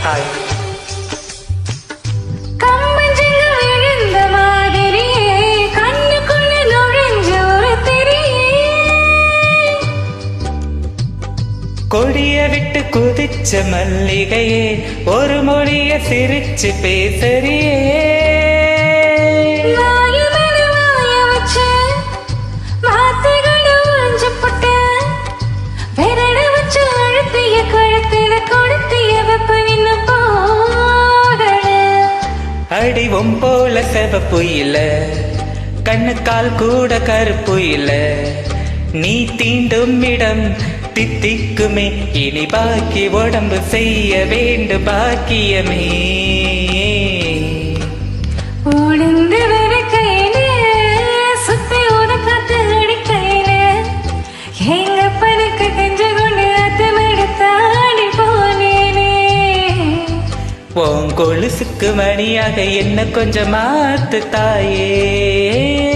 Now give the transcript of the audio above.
Hi. கொடிய விட்டு குதிச்ச மல்லிகையே ஒரு மொழிய சிரிச்சு பேசறியே. அடிவும் போல செவப்பு இல்ல, கண்ணுக்கால் கூட கருப்பு இல்ல. நீ தீண்டும் இடம் தித்திக்குமே, இனி பாக்கி உடம்பு செய்ய வேண்டும் பாக்கியமே. ஒளிந்து கையில சுத்தி உனக்காத்து அடிக்கையில எங்க பருக்கு கெஞ்ச கொண்டு அத்தமெடுத்தாடி போனேனே. உன் கொலுசுக்கு மணியாக என்ன கொஞ்சம் மாத்து தாயே.